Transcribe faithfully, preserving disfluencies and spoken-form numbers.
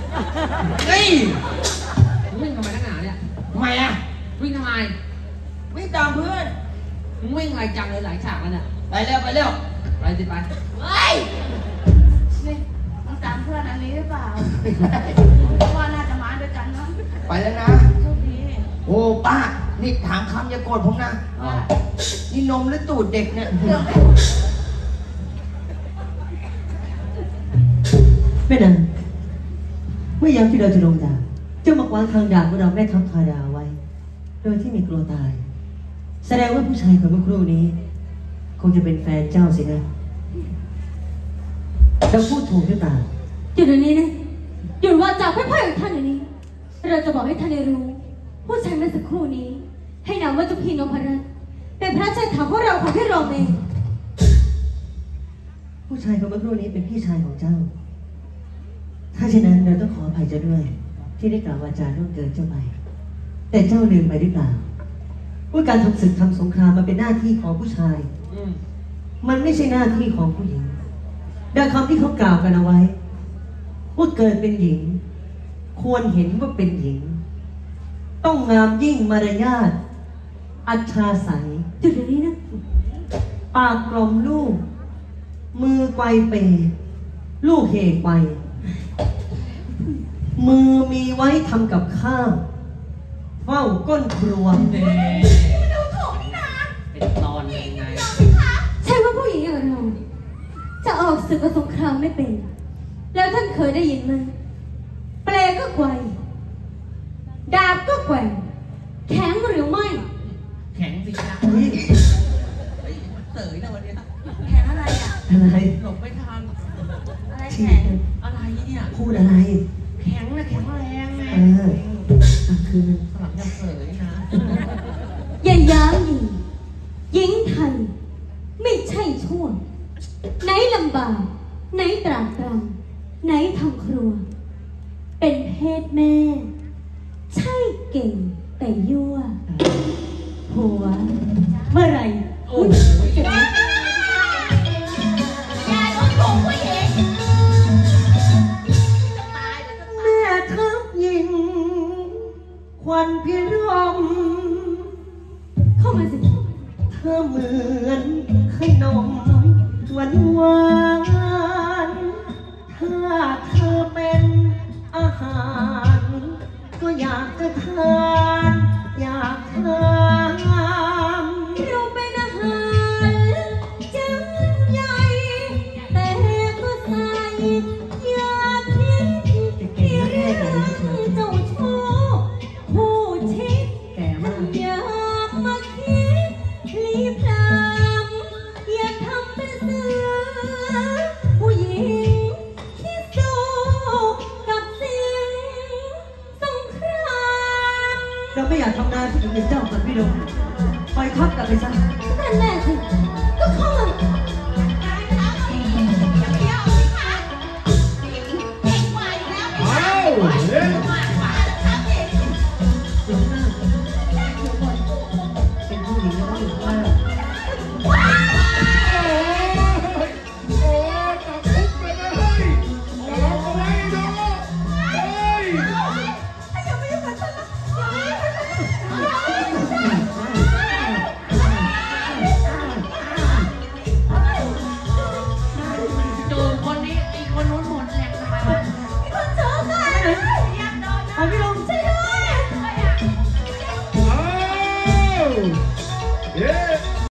เฮ้ยวิ่งทำไมนักหนาเนี่ยทำไมอ่ะวิ่งทำไมวิ่งตามเพื่อนมึงวิ่งอะไรจังเลยหลายฉากแล้วเนี่ยไปเร็วไปเร็วไปสิไปเฮ้ยนี่มึงตามเพื่อนอันนี้หรือเปล่าเพราะว่าน่าจะมาด้วยกันเนาะไปแล้วนะโชคดีโอ้ป้านี่ถามคำอย่าโกรธผมนะนี่นมหรือตูดเด็กเนี่ยแม่นางเมื่อยามที่เราจะลงดาบเจ้ามากวางทางดาบของเราแม่ทัพธาดาไว้โดยที่ไม่กลัวตายแสดงว่าผู้ชายคนเมื่อครู่นี้คงจะเป็นแฟนเจ้าสินะเราพูดถูกหรือเปล่าหยุดเดี๋ยวนี้นะหยุดว่าจากพ่อๆของท่านเดี๋ยวนี้เราจะบอกให้ท่านได้รู้ผู้ชายเมื่อสักครู่นี้ให้นามว่าเจ้าพี่นพรัตน์เป็นพระชายถามของเราของพี่รองเองผู้ชายคนเมื่อครู่นี้เป็นพี่ชายของเจ้าถ้าเช่นนั้นเราต้องขออภัยเจ้าด้วยที่ได้กล่าววาจาล่วงเกินเจ้าไปแต่เจ้าลืมไปหรือเปล่าว่าการทำศึกทำสงครามมันเป็นหน้าที่ของผู้ชายมันไม่ใช่หน้าที่ของผู้หญิงดังคำที่เขากล่าวกันเอาไว้ว่าเกิดเป็นหญิงควรเห็นว่าเป็นหญิงต้องงามยิ่งมารยาทอัจฉริยะจุดนี้นะปากกลมลูกมือไกวเปลูกเหไกวมือมีไว้ทำกับข้าวเฝ้าก้นครัวเด็ดูถูกนี่นะเป็นตอนยังไงใช่ว่าผู้หญิงอย่างเราจะออกศึกสงครามไม่เป็นแล้วท่านเคยได้ยินไหมเปลก็ไกวดาบก็แกว่งแข็งหรือไม่แข็งสิจ๊ะเฮ้ยเต๋ยนะวันนี้แข็งอะไรอ่ะอะไรหลบไม่ทันอะไรแข็งอะไรเนี่ยพูดอะไรแข็งนะแข็งแรงไงเออคือสลับยังเต๋ยนะอย่าย้ำหญิงหญิงไทยไม่ใช่ชั่วไหนลำบากไหนตรากตรำไหนทำครัวเป็นเพศแม่ใช่เก่งแต่ยั่วผัวเมื่อไรโอ้ยอย่าดูถูกผู้หญิงแม่ทัพหญิงควันพิรมเข้ามาสิเธอเหมือนขนมหวานหวานถ้าเธอเป็นอาหารก็อยากจะทานอยากทานเราเป็นอาหารจังใหญ่แต่ก็ใส่อยากคิดที่เรื่องเจ้าชู้ผู้ชิดอยากมาคิดรีบทำอย่าทำเป็นเสือผู้หญิงที่สู้กับสิ่งสงครามเราไม่อยากทำงานที่เป็นเจ้ากับพี่ดงปล่อยทับกลับไปซะนั่นแหละสิก็เข้ามา Yeah.